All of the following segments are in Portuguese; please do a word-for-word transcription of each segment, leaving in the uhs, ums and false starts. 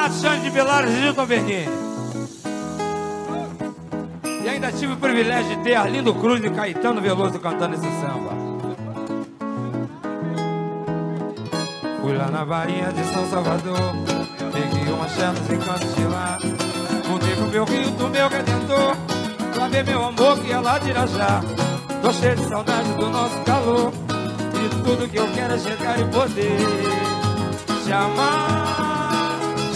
Renato, Xande de Pilares e Gilton Bernini. E ainda tive o privilégio de ter Arlindo Cruz e Caetano Veloso cantando esse samba. Fui lá na Bahia de São Salvador, peguei uma chela nos encantos de lá. Voltei pro meu rio do meu Redentor, pra ver meu amor que é lá de Irajá. Tô cheio de saudade do nosso calor, e tudo que eu quero é chegar e poder te amar,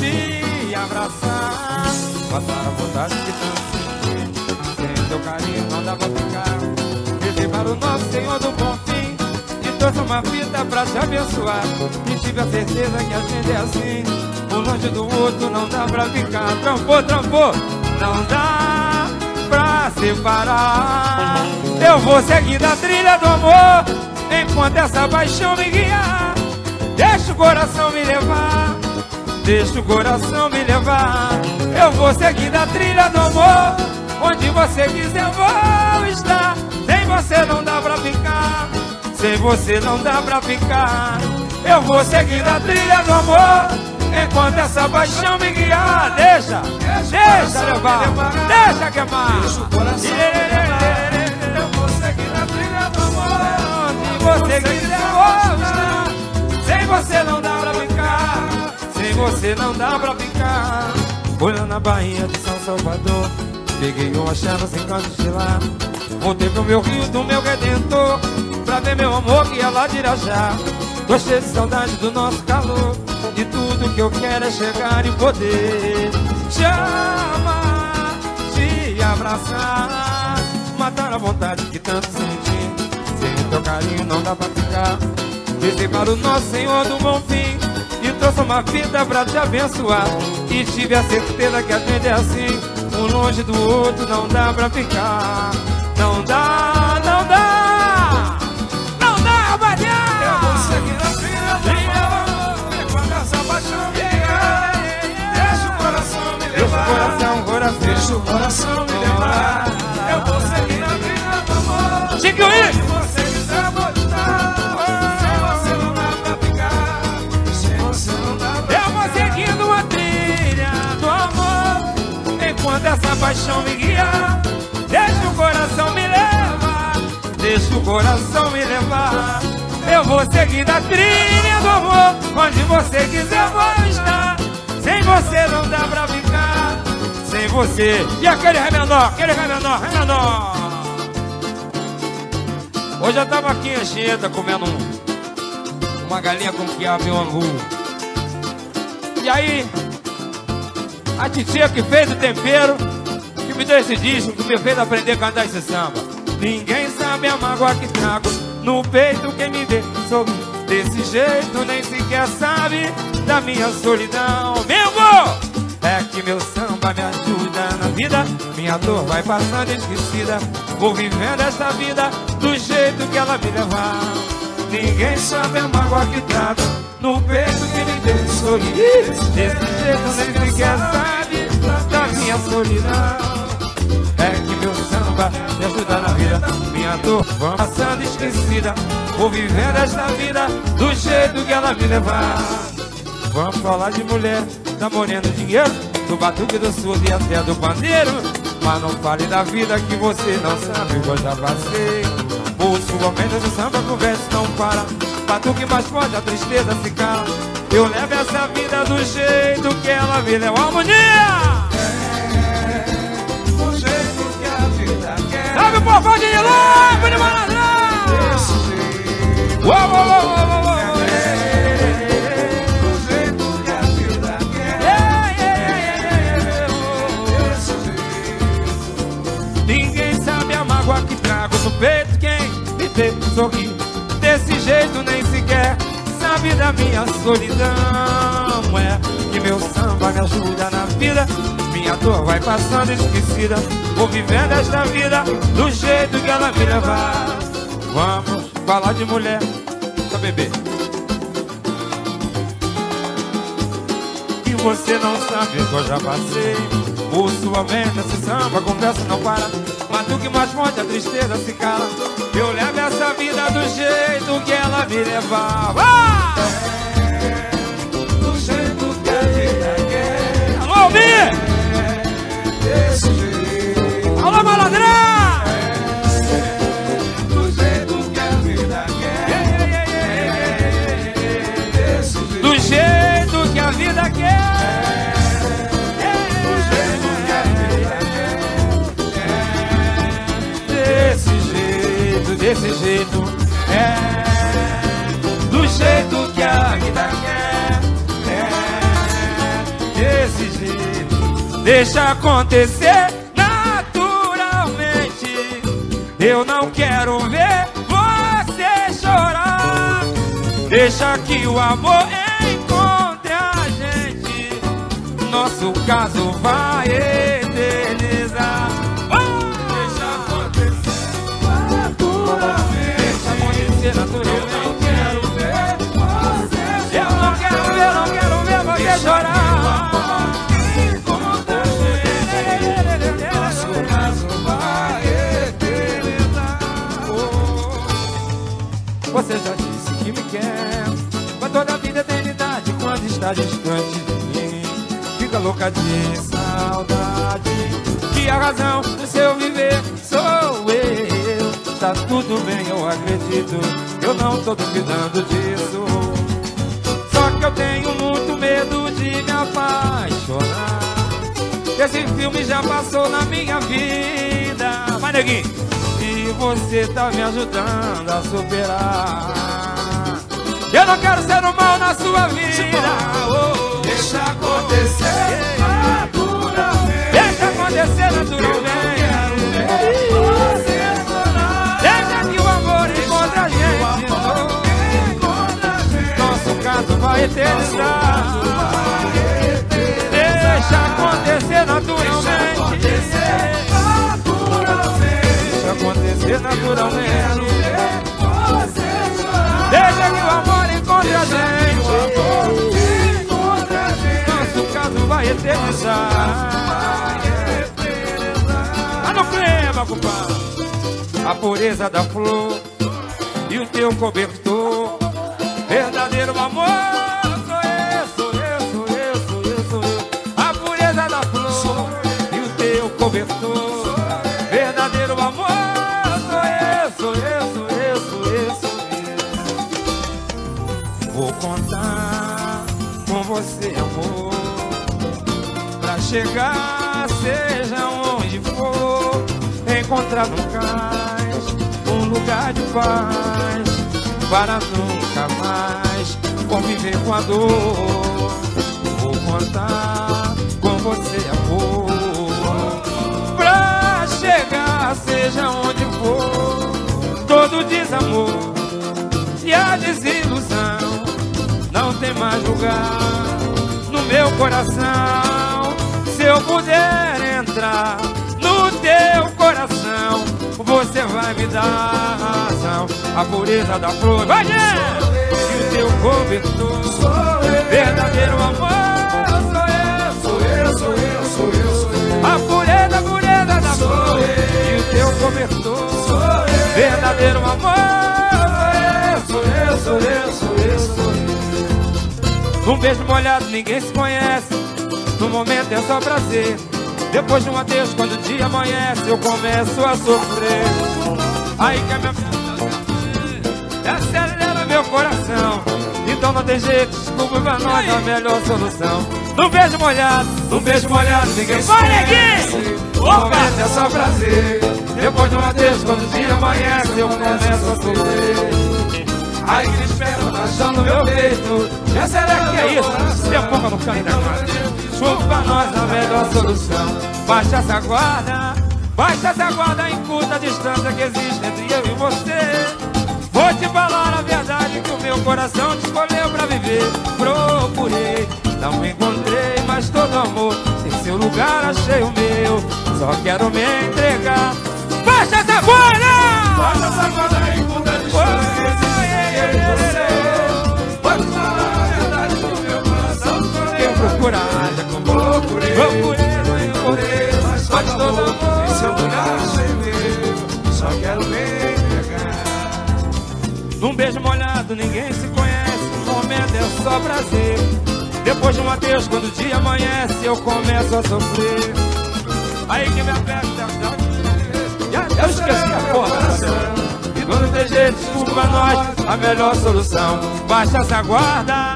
te abraçar, passar a vontade de tanto sentir. Sem teu carinho não dá pra ficar. Rezei para o nosso Senhor do Bom Fim e trouxe uma fita pra te abençoar. E tive a certeza que a gente é assim, um longe do outro não dá pra ficar. Trampou, trampou, não dá pra separar. Eu vou seguindo a trilha do amor, enquanto essa paixão me guiar. Deixa o coração me levar, deixa o coração me levar. Eu vou seguindo a trilha do amor, onde você quiser eu vou estar. Sem você não dá pra ficar, sem você não dá pra ficar. Eu vou seguindo a trilha do amor, enquanto essa paixão me guiar. Deixa, deixa levar, deixa queimar. Deixa o coração me levar. Eu vou seguindo a trilha do amor, onde você quiser eu vou estar. Sem você não dá pra ficar, sem você não dá pra ficar. Fui lá na Bahia de São Salvador, peguei uma chama sem cantos de lá. Voltei pro meu rio do meu Redentor, pra ver meu amor que é lá de Irajá. Tô cheio de saudade do nosso calor, e tudo que eu quero é chegar e poder te amar, te abraçar, matar a vontade que tanto senti. Sem o teu carinho não dá pra ficar. Rezei para o nosso Senhor do Bom Fim e trouxe uma fita pra te abençoar. E tive a certeza que a gente é assim, um longe do outro não dá pra ficar. Não dá, não dá, não dá, rapaziada. Eu vou seguir a trilha do amor, enquanto essa paixão me guiar. Deixa o coração me levar, coração, coração, deixa o coração me levar. Eu vou seguir a trilha do amor, Chico aí. Se você quiser vou estar. Sem você não dá pra ficar, sem você não dá pra ficar. Eu vou seguindo a trilha do amor, enquanto essa paixão me guiar. Deixa o coração me levar, deixa o coração me levar. Eu vou seguir a trilha do amor, onde você quiser vou estar. Sem você não dá pra ficar, sem você. E aquele ré menor, aquele ré menor, ré menor. Hoje eu tava aqui em Anchieta comendo um, uma galinha com quiabo e um angu. E aí, a titia que fez o tempero, que me deu esse disco, que me fez aprender a cantar esse samba. Ninguém sabe a mágoa que trago no peito, quem me vê sorri desse jeito nem sequer sabe da minha solidão. Mesmo é que meu samba me ajuda na vida, minha dor vai passando esquecida. Vou vivendo esta vida do jeito que ela me levar. Ninguém sabe a mágoa que trago no peito, quem me vê sorri desse jeito nem sequer sabe da minha solidão. É que meu samba me ajuda na vida, minha dor vai passando esquecida. Vou vivendo esta vida do jeito que ela me levar. Vamos falar de mulher, da morena dinheiro, do batuque do surdo e até do pandeiro. Mas não fale da vida que você não sabe o que eu já passei. Ouço o aumento do samba, conversa não para. Batuque mais forte, a tristeza se cala. Eu levo essa vida do jeito que ela me leva. Harmonia! Sabe o povão de Louco de Malandrão! Uou, uou, uou, uou, uou. Do jeito que a vida quer. Ninguém sabe a mágoa que trago no peito, quem me vê sorrir desse jeito nem sequer sabe da minha solidão. É que meu samba me ajuda na vida, minha dor vai passando esquecida. Vou vivendo esta vida do jeito que ela me levar. Vamos falar de mulher, só bebê. E você não sabe o que eu já passei. O sua aumenta, se samba, a conversa não para. Mas do que mais forte a tristeza se cala. Eu levo essa vida do jeito que ela me levava. É, do jeito que a vida quer. deixa acontecer naturalmente. Eu não quero ver você chorar. Deixa que o amor encontre a gente. Nosso caso vai eternizar. Oh! Deixa acontecer naturalmente. Deixa acontecer naturalmente. Eu não quero ver, não quero ver você chorar. Nosso caso vai eternizar. Você já disse que me quer, mas toda a vida é eternidade quando está distante de mim. Fica louca de saudade, que a razão do seu viver sou eu. Tá tudo bem, eu acredito, eu não tô duvidando disso. Só que eu tenho muito medo de me apaixonar. Esse filme já passou na minha vida. Vai, neguinho. E você tá me ajudando a superar. Eu não quero ser um mal na sua vida. Oh, deixa acontecer naturalmente. Deixa acontecer naturalmente. Deixa que o amor encontre a gente. Nosso caso vai eternizar. Deixa acontecer naturalmente. Deixa acontecer naturalmente. Deixa que o amor encontre a gente. Nosso caso vai eternizar. Tá no clima, compadre. A pureza da flor e o teu cobertor. Verdadeiro amor. Sou eu, sou eu, sou eu, sou eu, sou eu. A pureza da flor e o teu cobertor. Verdadeiro amor. Sou eu, sou eu, sou eu, sou eu, sou eu. Vou contar com você, amor, pra chegar, seja onde for, encontrar no cais um lugar de paz, para nunca mais conviver com a dor. Vou contar com você, amor, pra chegar, seja onde for, todo desamor e a desilusão não tem mais lugar no meu coração. Se eu puder entrar no teu coração, você vai me dar razão. A pureza da flor, vai, gente! E o teu cobertor, verdadeiro amor. Sou eu, sou eu, sou eu, sou eu, sou eu. A pureza, a pureza da flor e o teu cobertor, verdadeiro amor. Sou eu, sou eu, sou eu, sou eu. Um beijo molhado ninguém se conhece. No momento é só prazer. Depois de um adeus, quando o dia amanhece, eu começo a sofrer. Aí que a minha acelera meu coração. Então não tem jeito, desculpa pra nós, é a melhor solução. Um beijo molhado, um beijo molhado ninguém se conhece. No momento é só prazer. Depois de um adeus, quando o dia amanhece, eu começo a sofrer. Ai que espera, paixão no meu peito. Essa é que é isso? Tem a boca no canto da cara. Chupa pra nós a melhor solução. Baixa essa guarda, baixa essa guarda em curta distância que existe entre eu e você. Vou te falar a verdade que o meu coração te escolheu pra viver. Procurei, não encontrei, mas todo amor em seu lugar achei o meu. Só quero me entregar. Baixa essa guarda! Baixa essa guarda em curta distância que existe. Procurar, já procurei, procurei, não encontrei, mas todo amor em seu lugar achei meu. Só quero me entregar. Num beijo molhado ninguém se conhece. No momento é só prazer. Depois de um adeus, quando o dia amanhece, eu começo a sofrer. Aí que me aperta, eu esqueci a porra. E quando tem jeito, desculpa pra nós, a melhor solução. Baixa essa guarda.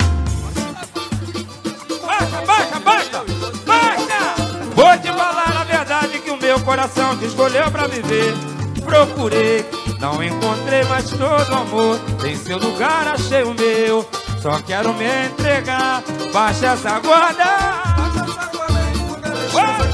Baixa, baixa, baixa! Vou te falar a verdade que o meu coração te escolheu pra viver. Procurei, não encontrei, mas todo amor em seu lugar achei o meu. Só quero me entregar. Baixa essa guarda. Baixa essa guarda.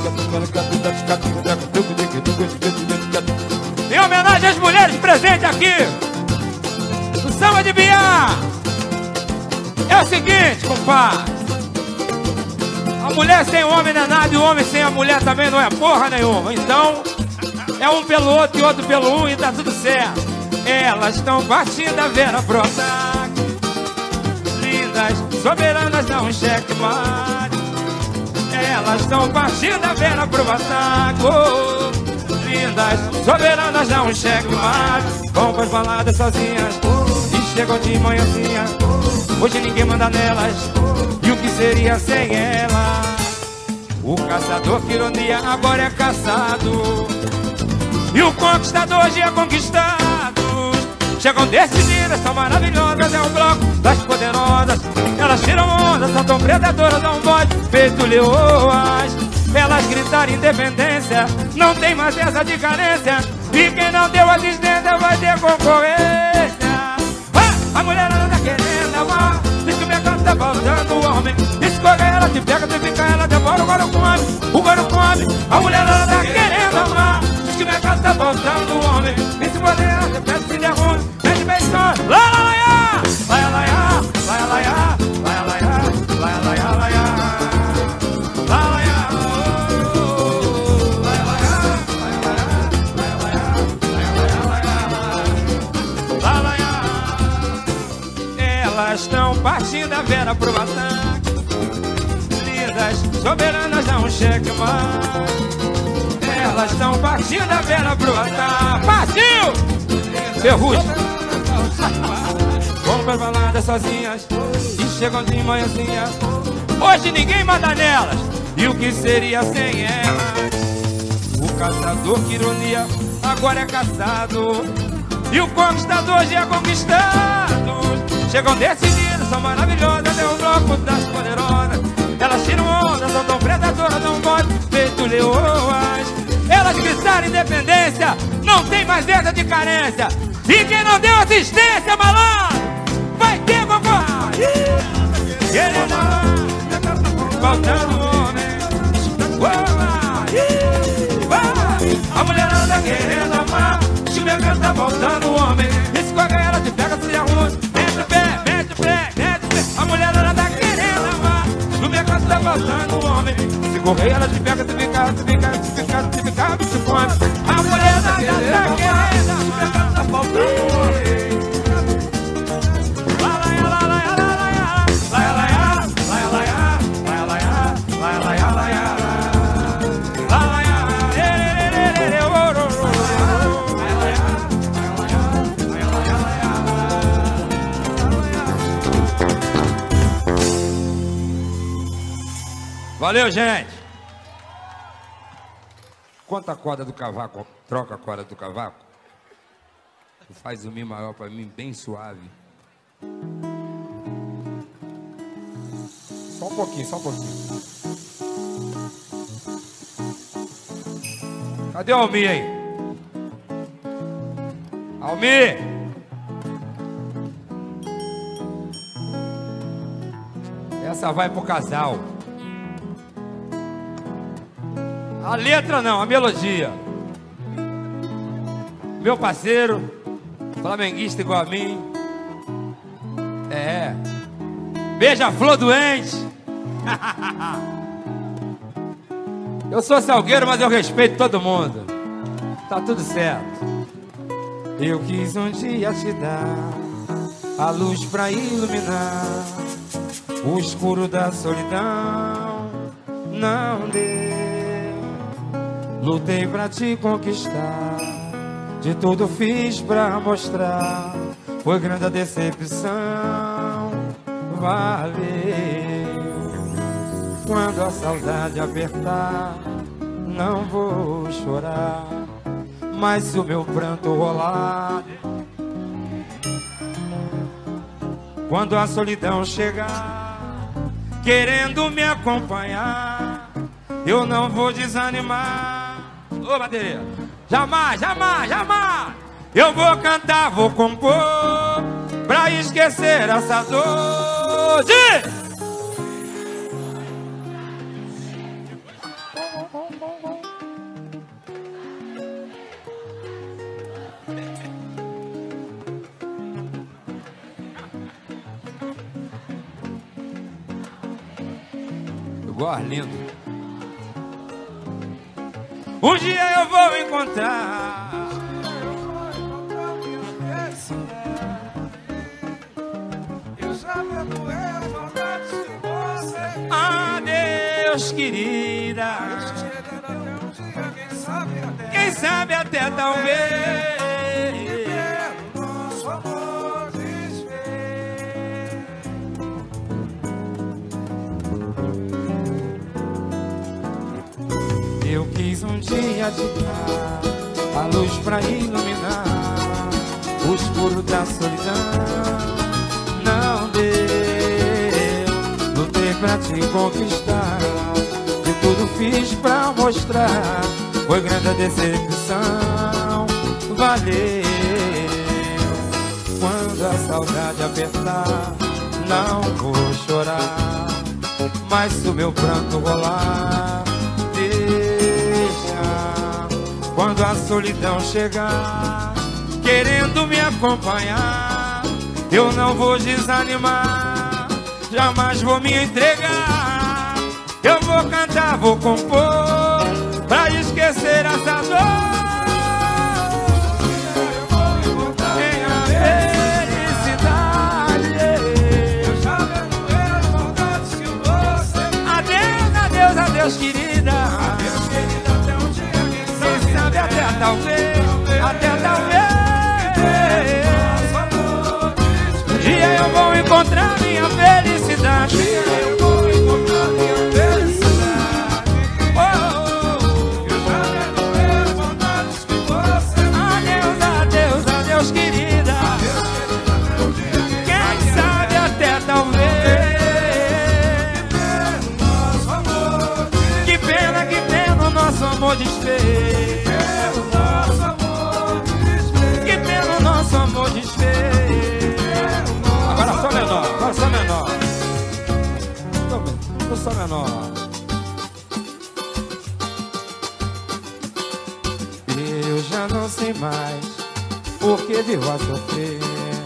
Em homenagem às mulheres presentes aqui no Samba de Biá. É o seguinte, compadre. A mulher sem o homem não é nada, e o homem sem a mulher também não é porra nenhuma. Então, é um pelo outro e outro pelo um e tá tudo certo. Elas estão partindo a vera pro ataque. Lindas, soberanas, dá um cheque mate. Elas estão partindo a vera pro ataque. Oh, lindas, soberanas, dá um cheque mate. Vão pras baladas sozinhas e chegam de manhãzinha. Hoje ninguém manda nelas. E o que seria sem ela? O caçador, que ironia, agora é caçado. E o conquistador hoje é conquistado. Chegam decididas, são maravilhosas. É um bloco das poderosas. Elas tiram onda, são tão predadoras. Dão voz, feito leoas. Elas gritaram independência. Não tem mais essa de carência. E quem não deu assistência vai ter concorrência. Ah, a mulherada tá querendo amar. Diz que o mercado tá faltando o homem. Escorre ela, te pega, te fica, ela devora o goro come. O goro come, a mulherada tá querendo amar. Diz que o mercado tá faltando o homem. E se poder, ela te pega, se derrume. Vem de beijão, lá, lá, lá, lá. Lá, lá, lá, lá, lá, lá, lá, lá, lá, lá, lá, lá. Elas estão partindo a vera pro ataque. Lindas, soberanas, dá um cheque mais. Elas estão partindo a vera pro ataque. Partiu! Ferrugem. Vão pras baladas sozinhas e chegam de manhãzinha. Hoje ninguém manda nelas. E o que seria sem elas? O caçador, que ironia, agora é caçado. E o conquistador já é conquistado. Chegam decididas, são maravilhosas. É o bloco das poderosas. Elas tiram onda, são tão predadoras. Dão voz, feito leoas. Elas gritaram independência. Não tem mais essa de carência. E quem não deu assistência, malandro, vai ter concorrência. Querendo amar, faltando homem. A mulherada querendo amar. Se o mercado tá faltando homem. Escorre ela, te pega, se arruma. Mete o pé, mete o pé, mete o pé. A mulherada tá querendo amar. No mercado tá faltando homem. Se correr ela te pega, se ficar, se ficar, se ficar, se ficar, se come. A mulherada tá querendo amar. No mercado tá faltando homem. Lá, lá, lá, lá, lá, lá, lá, lá, lá, lá, lá, lá, lá, lá, lá, lá. Valeu, gente! Conta a corda do cavaco, troca a corda do cavaco. Faz o Mi maior pra mim, bem suave. Só um pouquinho, só um pouquinho. Cadê o Almir aí? Almir! Essa vai pro casal. A letra não, a melodia. Meu parceiro, flamenguista igual a mim. É. Beija-flor doente. Eu sou salgueiro, mas eu respeito todo mundo. Tá tudo certo. Eu quis um dia te dar a luz pra iluminar o escuro da solidão. Não deu. Lutei pra te conquistar, de tudo fiz pra mostrar. Foi grande a decepção, valeu. Quando a saudade apertar, não vou chorar, mas se o meu pranto rolar, quando a solidão chegar, querendo me acompanhar, eu não vou desanimar. Ô, bateria, jamais, jamais, jamais. Eu vou cantar, vou compor, pra esquecer essa dor de... Voz lindo. Um dia eu vou encontrar. Eu já perdoei as maldades de você. Adeus, querida. Quem sabe até, Quem sabe até talvez. Nosso amor desfez. Eu quis um dia te dar a luz pra iluminar o escuro da solidão. Não deu, lutei pra te conquistar, de tudo fiz pra mostrar. Foi grande a decepção, valeu. Quando a saudade apertar, não vou chorar, mas se o meu pranto rolar, quando a solidão chegar, querendo me acompanhar, eu não vou desanimar, jamais vou me entregar. Eu vou cantar, vou compor, pra esquecer essa dor. Em a felicidade, eu já perdoei as maldades que você. Adeus, adeus, adeus, querida. Adeus, querida, até um dia. Até talvez, até talvez. Um dia eu vou encontrar minha felicidade. Um dia eu vou encontrar minha felicidade. Oh, eu já perdoei as maldades que você. Adeus, adeus, adeus, querida. Quem sabe até talvez. Que pena, que pena o nosso amor desfez. Nosso amor desfez. Agora só menor, agora só menor. Tô só menor. Eu já não sei mais por que vivo a sofrer,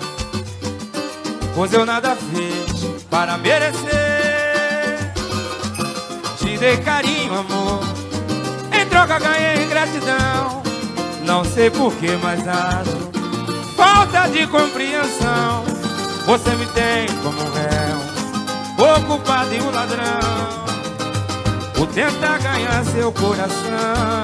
pois eu nada fiz para merecer. Te dei carinho, amor, em troca ganhei gratidão. Não sei por que, mas acho falta de compreensão. Você me tem como um réu, o culpado e o ladrão, por tentar ganhar seu coração.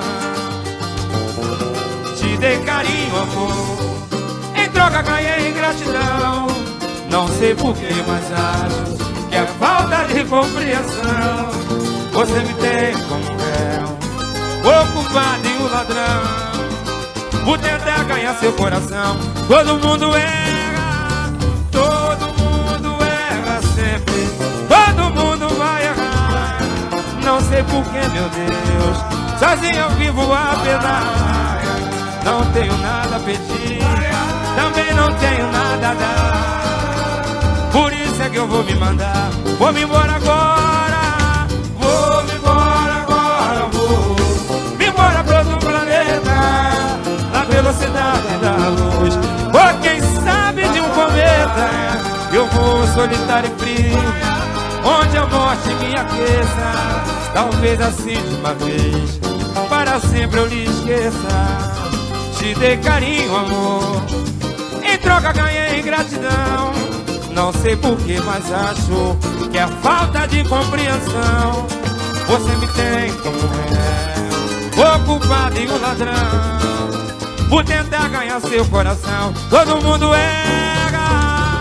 Te dei carinho, amor, em troca ganhei gratidão. Não sei porquê, mas acho que é falta de compreensão. Você me tem como um réu, o culpado e o ladrão, por tentar ganhar seu coração. Todo mundo erra, todo mundo erra sempre, todo mundo vai errar. Não sei porquê, meu Deus, sozinho eu vivo a penar. Não tenho nada a pedir, também não tenho nada a dar. Por isso é que eu vou me mandar, vou me embora agora. Vou me embora agora, vou me embora pra outro planeta, na velocidade da luz, ou quem sabe de um cometa. Eu vou solitário e frio, onde a morte me aqueça. Talvez assim de uma vez, para sempre eu lhe esqueça. Te dei carinho, amor, em troca ganhei gratidão. Não sei porquê, mas acho que é falta de compreensão. Você me tem como réu, o culpado e o ladrão, por tentar ganhar seu coração. Todo mundo erra,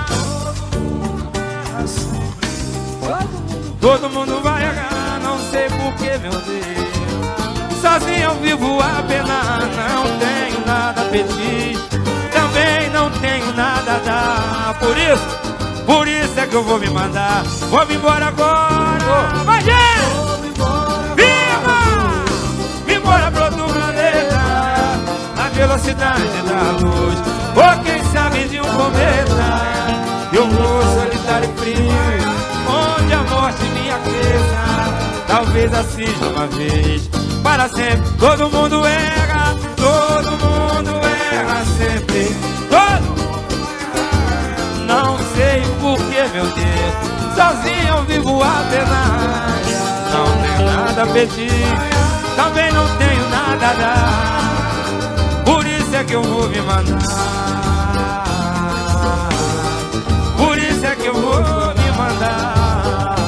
todo mundo vai errar. Não sei porquê, meu Deus, sozinho eu vivo a penar. Não tenho nada a pedir, também não tenho nada a dar. Por isso, por isso é que eu vou me mandar, vou me embora agora. Vai, gente! Viva! Me embora pro outro planeta, na velocidade da luz, ou quem sabe de um cometa. Eu vou solitário e frio, onde a morte me aqueça. Talvez assim de uma vez, para sempre. Todo mundo erra, todo mundo erra sempre, todo mundo erra. Não sei porquê, meu Deus, sozinho eu vivo a penar. não tenho nada a pedir, também não tenho nada a dar. Por isso é que eu vou me mandar, por isso é que eu vou me mandar,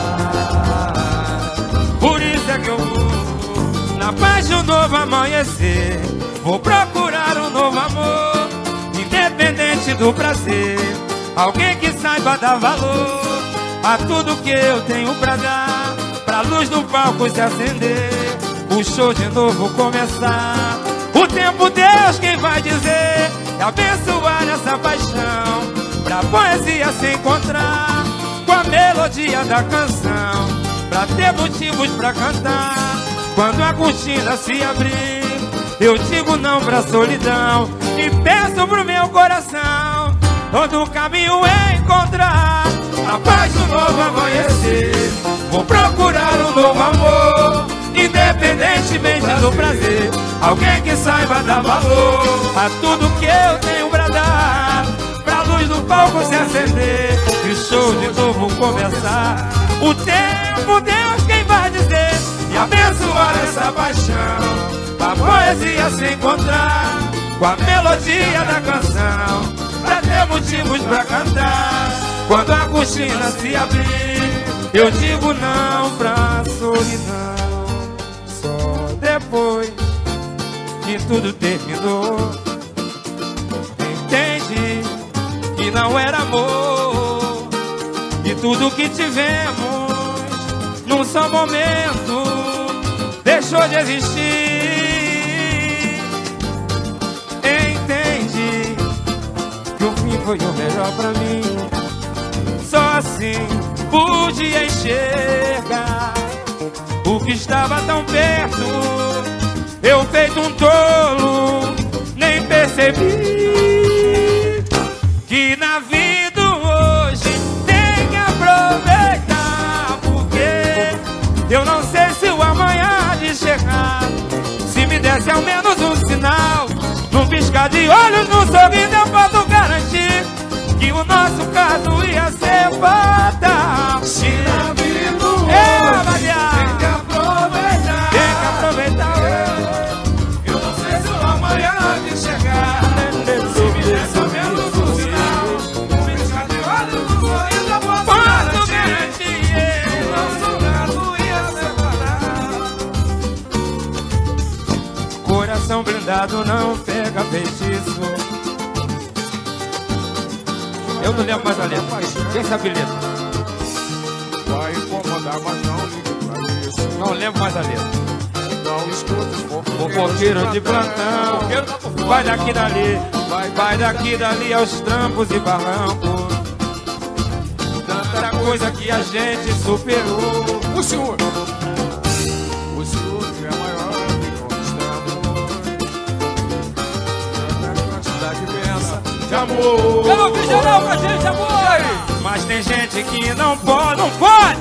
por isso é que eu vou, na paz de um novo amanhecer, vou procurar um novo amor, independente do prazer. Alguém que saiba dar valor a tudo que eu tenho pra dar, pra luz do palco se acender, o show de novo começar. O tempo Deus quem vai dizer, é abençoar essa paixão, pra poesia se encontrar com a melodia da canção, pra ter motivos pra cantar. Quando a cortina se abrir, eu digo não pra solidão e peço pro meu coração todo caminho encontrar a paz do novo amanhecer. Vou procurar um novo amor, independentemente do prazer. Alguém que saiba dar valor a tudo que eu tenho pra dar, pra luz do palco se acender e o show de novo começar. O tempo Deus quem vai dizer e abençoar essa paixão, pra poesia se encontrar com a melodia da canção, pra ter motivos pra cantar. Quando a cortina se abrir, eu digo não pra solidão. Só depois que tudo terminou, entendi que não era amor, e tudo que tivemos num só momento deixou de existir. Entendi que o fim foi o melhor pra mim, só assim pude enxergar o que estava tão perto. Eu feito um tolo, nem percebi que na vida hoje tem que aproveitar, porque eu não sei se o amanhã há de chegar. Se me desse ao menos um sinal, num piscar de olhos, num sorriso, eu posso garantir que o nosso caso ia ser fatal. Se na vida hoje tem que aproveitar, tem que aproveitar hoje. Eu não sei se o amanhã há de chegar. Se me desse ao menos um sinal, num piscar de olhos, num sorriso, eu posso garantir que o nosso caso ia ser fatal. Coração blindado não pega feitiço. Eu não lembro mais a letra. Quem sabe letra? Vai incomodar, mas não ligue pra isso. Não lembro mais a letra. Não escuta os fofoqueiro de plantão. Vai daqui dali, vai daqui dali aos trampos e barrancos. Tanta coisa que a gente superou. O senhor, o senhor que é maior que conquistamos. Tanta quantidade imensa de amor. Eu não fiz geral pra gente, amor! Mas tem gente que não pode, não pode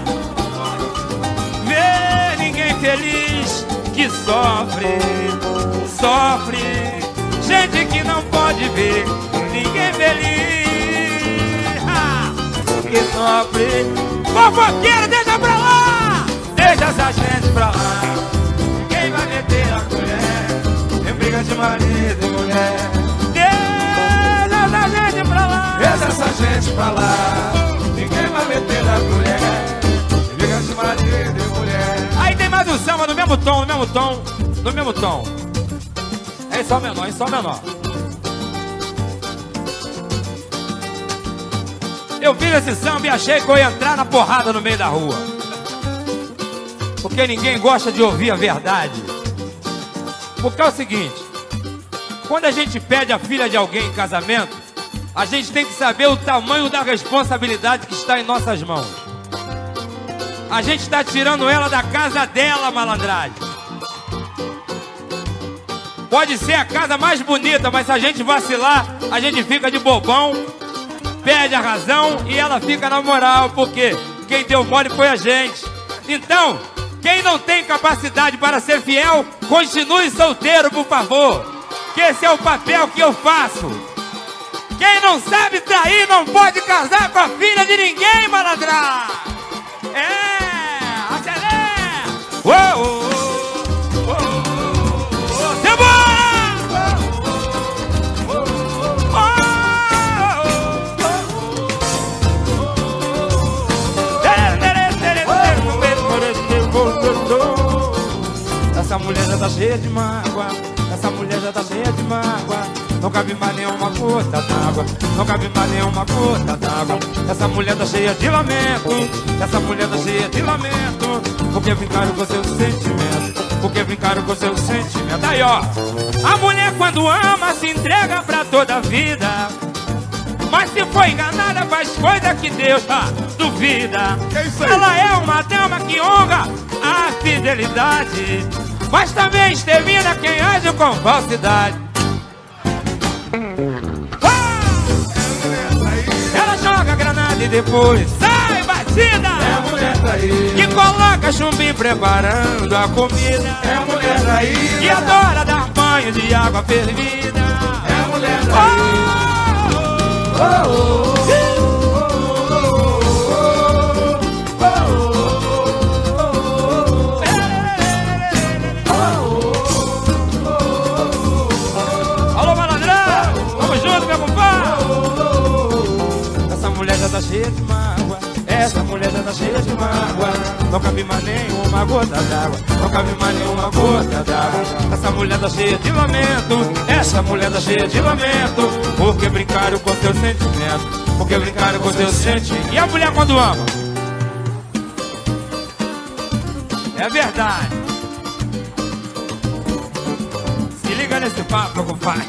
ver ninguém feliz, que sofre, sofre. Gente que não pode ver ninguém feliz, ah, que sofre. Fofoqueiro, deixa pra lá! Deixa essa gente pra lá. Quem vai meter a colher em briga de marido e mulher? Deixa essa gente pra lá. Deixa essa gente pra lá. Ninguém vai meter a colher em briga de marido e mulher. Aí tem mais um samba no mesmo tom, no mesmo tom, no mesmo tom. É só menor, é só menor. Eu fiz esse samba e achei que eu ia entrar na porrada no meio da rua, porque ninguém gosta de ouvir a verdade. Porque é o seguinte, quando a gente pede a filha de alguém em casamento, a gente tem que saber o tamanho da responsabilidade que está em nossas mãos. A gente está tirando ela da casa dela, malandragem. Pode ser a casa mais bonita, mas se a gente vacilar, a gente fica de bobão, perde a razão e ela fica na moral, porque quem deu mole foi a gente. Então, quem não tem capacidade para ser fiel, continue solteiro, por favor, que esse é o papel que eu faço. Quem não sabe trair não pode casar com a filha de ninguém, malandra. É, acelera. oh, oh, oh, Cebola! Essa mulher já tá cheia de mágoa, essa mulher já tá cheia de mágoa. Não cabe mais nenhuma gota d'água, não cabe mais nenhuma gota d'água. Essa mulher tá cheia de lamento, essa mulher tá cheia de lamento. Porque brincaram com seus sentimentos, porque brincaram com seus sentimentos. Aí ó, a mulher quando ama se entrega pra toda a vida. Mas se for enganada faz coisa que Deus ah, duvida. Ela é uma dama que honra a fidelidade, mas também extermina quem age com falsidade. Ah! Ela joga granada e depois sai batida. É a mulher traída. E coloca chumbinho preparando a comida. É a mulher traída. E adora dar banho de água fervida. É a mulher traída. Oh, oh, oh, tá cheia de mágoa, essa mulher já tá cheia de mágoa. Não cabe mais nenhuma gota d'água, não cabe mais nenhuma gota d'água. Essa mulher tá cheia de lamento, essa mulher tá cheia de lamento. Porque brincaram com seus sentimentos, porque brincaram com seus sentimentos. E a mulher quando ama? É verdade. Se liga nesse papo, compadre.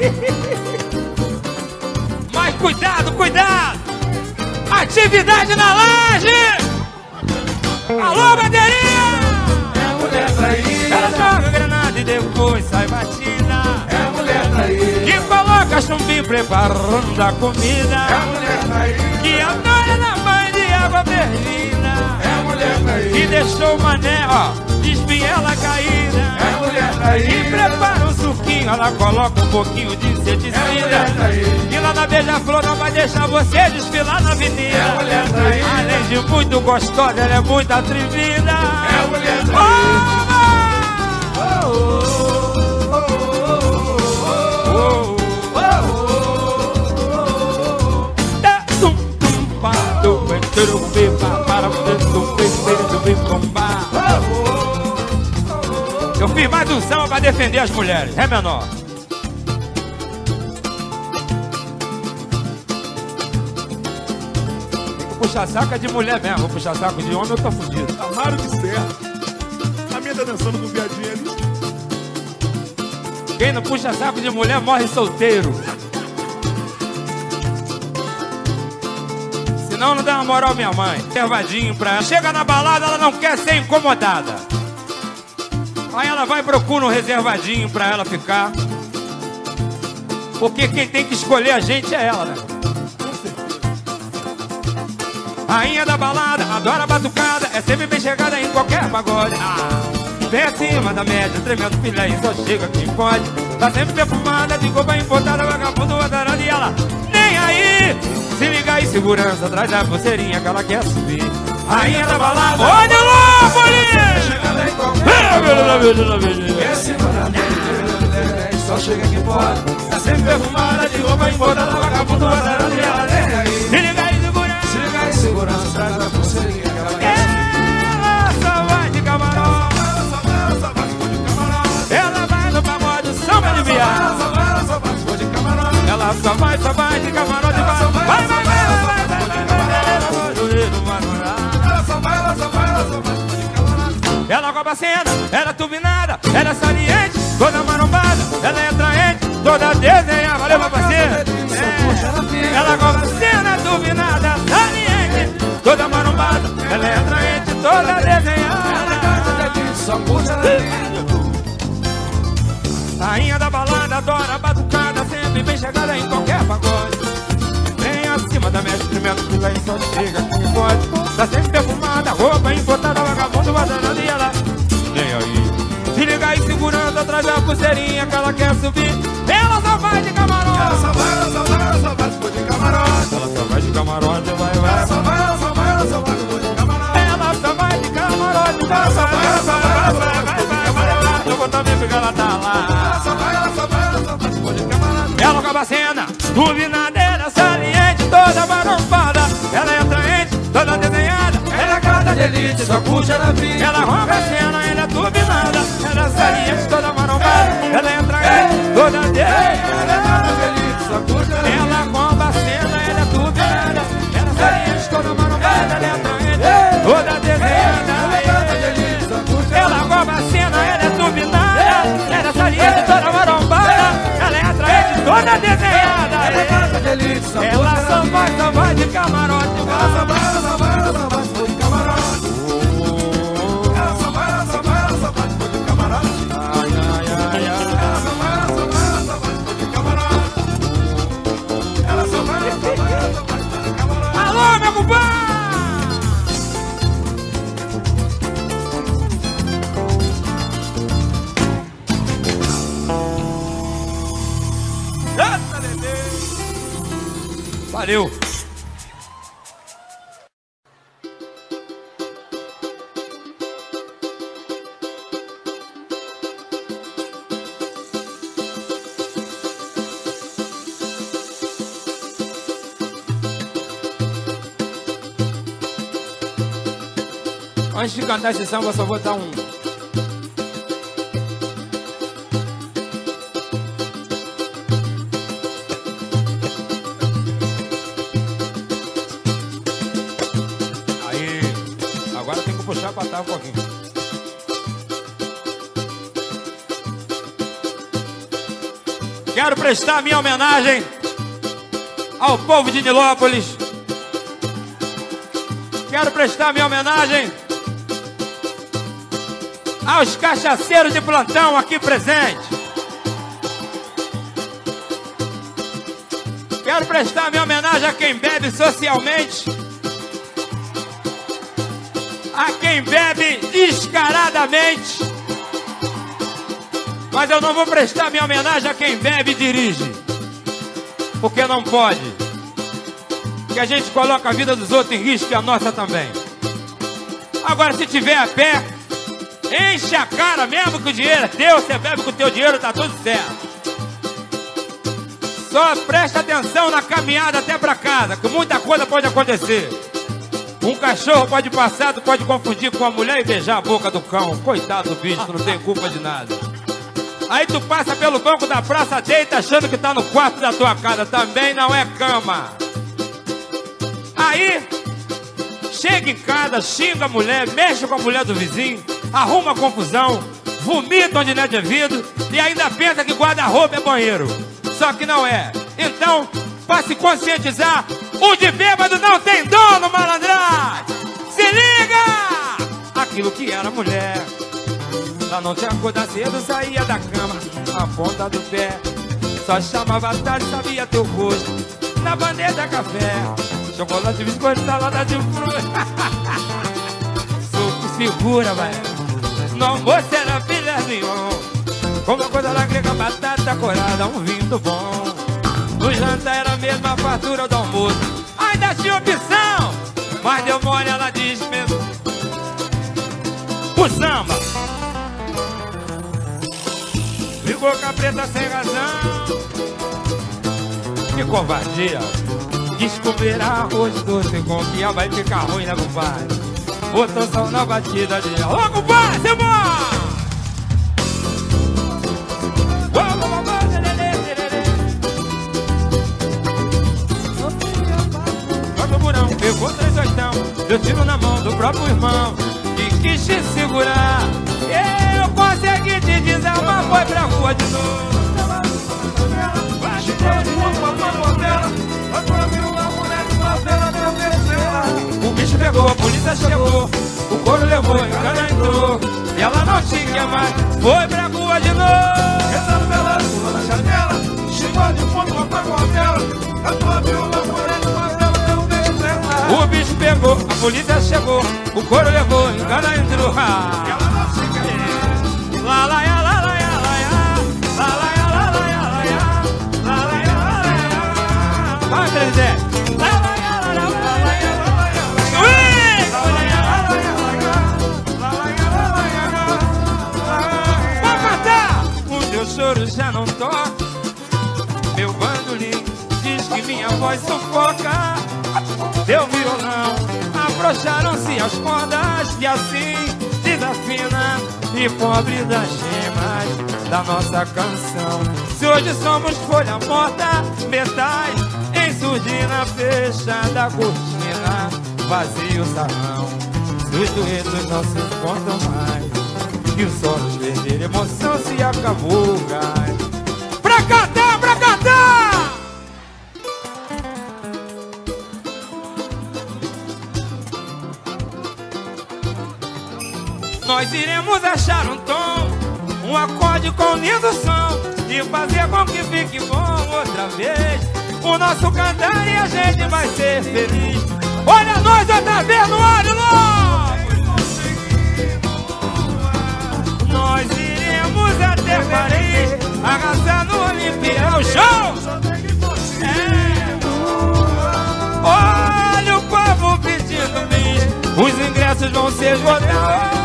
Mas cuidado, cuidado! Atividade na laje! Alô, bandeirinha! É a mulher traída. Ela joga granada e depois sai batida. É a mulher traída. Que coloca chumbinho preparando a comida. É a mulher traída. Que adora na banho de água fervida. É a mulher traída. Que deixou o mané, ó, de espinhela caída. É a mulher traída. Que prepara um suquinho, ela coloca um pouquinho de inseticida. É a mulher traída. E lá na beija-flor não vai deixar você desfilar na avenida. É a mulher traída. Além de muito gostosa, ela é muito atrevida. É a mulher traída. Oh, oh, oh, eu fiz mais um samba pra defender as mulheres, é menor. Puxar saco é de mulher mesmo, vou puxar saco de homem, eu tô fudido. Amaro de certo. A minha tá dançando com o viadinho ali. Quem não puxa saco de mulher morre solteiro. Senão não dá uma moral minha mãe. Reservadinho pra ela. Chega na balada, ela não quer ser incomodada. Aí ela vai e procura um reservadinho pra ela ficar. Porque quem tem que escolher a gente é ela, né? Rainha da balada, adora batucada, é sempre bem chegada em qualquer pagode. Ah, vem acima da média, tremendo filé e só chega quem pode. Tá sempre perfumada, de roupa importada, vagabundo adorando e ela nem aí. Se liga aí, segurança, traz a pulseirinha que ela quer subir. Rainha da balada, olha lá, bolinha! Chegada em qualquer. É acima da média, só chega quem pode. Tá sempre perfumada, de roupa importada, vagabundo adorando e ela nem aí. Se liga aí, Segurança, traz a pulseirinha que ela quer subir. Ela só vai de camarão. Ela vai no pagode, samba de viado. Ela só vai de camarão. Ela só vai, só vai de camarão de viado. Vai, vai, vai, vai, vai, vai, Ela só vai, ela só vai, ela só vai de camarão. ela rouba a cena, ela é turbinada, ela é saliente, toda marombada, ela é atraente, toda desenhada. Valeu, meu parceiro. É. Ela rouba a cena, turbinada, saliente, toda marombada, ela é atraente, toda desenhada. Só curte ela tem. Rainha da balada, adora batucada, sempre bem chegada em qualquer pagode. Vem acima da média, tremendo tudo aí, só chega quem pode. Tá sempre perfumada, roupa importada, vagabundo vazando e ela nem aí. Se liga aí, segurando atrás da pulseirinha que ela quer subir. Ela só vai de camarote. Ela só vai, ela só vai, ela só vai de camarote. Ela só vai de camarote, vai, vai. Ela só vai, ela só vai, ela só vai de camarote. Ela só vai de camarote, vai, só vai, ela só vai, ela só vai. Eu vou também porque ela tá lá. Ela só vai, ela só vai, ela só vai. Ela acaba a cena, turbinadeira saliente, toda marombada. Ela é atraente, toda desenhada. Ela é gata de elite, só puxa na vida. Ela rouba a cena, ela é turbinada. Ela é saliente, toda marombada. Ela é atraente, toda desenhada. Ela é gata de elite, só puxa na vida. Ela rouba a cena, ela é turbinada. Ela é saliente, toda marombada. Ela é atraente, toda desenhada. Ela rouba a cena, ela é turbinada. Ela é saliente, toda marombada. Ela é atraente, toda desenhada. Ela só vai, só vai de camarote. Ela só vai, ela só vai, ela só vai de camarote. Ela só vai, ela só vai, ela só vai de camarote. Ai, ai, ai, ai. Ela só vai, ela só vai, ela só vai de camarote. Ela só vai, ela só vai, ela só vai de camarote. Alô, meu compadre! Valeu! Antes de cantar esse samba, eu só vou dar um... Puxar pra trás um pouquinho. Quero prestar minha homenagem ao povo de Nilópolis. Quero prestar minha homenagem aos cachaceiros de plantão aqui presentes. Quero prestar minha homenagem a quem bebe socialmente, a quem bebe descaradamente. Mas eu não vou prestar minha homenagem a quem bebe e dirige, porque não pode. Que a gente coloca a vida dos outros em risco e a nossa também. Agora, se tiver a pé, enche a cara mesmo que o dinheiro é teu. Você bebe com o teu dinheiro, tá tudo certo. Só presta atenção na caminhada até pra casa, que muita coisa pode acontecer. Um cachorro pode passar, tu pode confundir com a mulher e beijar a boca do cão. Coitado do bicho, tu não tem culpa de nada. Aí tu passa pelo banco da praça, deita achando que tá no quarto da tua casa. Também não é cama. Aí chega em casa, xinga a mulher, mexe com a mulher do vizinho, arruma confusão, vomita onde não é devido e ainda pensa que guarda-roupa é banheiro. Só que não é. Então, para se conscientizar, o de bêbado não tem dono, malandragem. Se liga! Aquilo que era mulher, pra não te acordar cedo, saía da cama, a ponta do pé, só chamava a tarde, sabia teu gosto, na bandeja café, chocolate, biscoito, salada de fruta. Suco segura, vai. No almoço era filé mignon, com uma coisa lá grega, batata corada, um vinho bom. No jantar era a mesma fartura do almoço, ainda tinha opção, mas deu mole, ela dispensou o samba. Ficou com a preta sem razão, que covardia. Descobrir arroz doce com que vai ficar ruim, né, compadre? Botou sal na batida de... Ô, compadre, você vai! Pegou três oitão, deu tiro na mão do próprio irmão que quis te segurar. Eu consegui te desarmar, foi pra rua de novo. O bicho pegou, a polícia chegou, o couro levou, engana entrou, e ela não tinha mais, foi pra rua de novo. Rezando pela rua na janela, chegou de ponto, apagou a vela, a tua viúva morena. O bicho pegou, a polícia chegou, o couro levou, engana entrou. Ah, ela não fica aí. Lá, lá, lá, lá, lá, lá, lá, lá, lá, lá, lá, lá, lá, lá. Vai, presidente. Lá, lá, lá, lá, lá, lá, lá, lá, lá. choro já não toca. Meu bandolim diz que minha voz sufoca. Teu violão, afrouxaram-se as cordas e assim desafina. E pobre das gemas da nossa canção. Se hoje somos folha morta, metais em surdina, fechada a cortina, vazio o salão. Se os duetos não se encontram mais e os solos perderam emoção, se acabou o gás. Pra cantar, pra cantar! Nós iremos achar um tom, um acorde com lindo som, e fazer com que fique bom outra vez o nosso cantar, e a gente vai ser feliz. Olha nós outra vez no olho logo. Nós iremos até Paris, arrasar no Olimpião. Show! É. Olha o povo pedindo bis, os ingressos vão ser esgotados.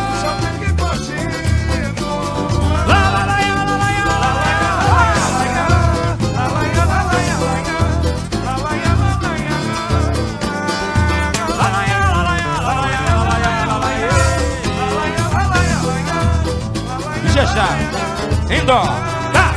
Já, em dó, tá.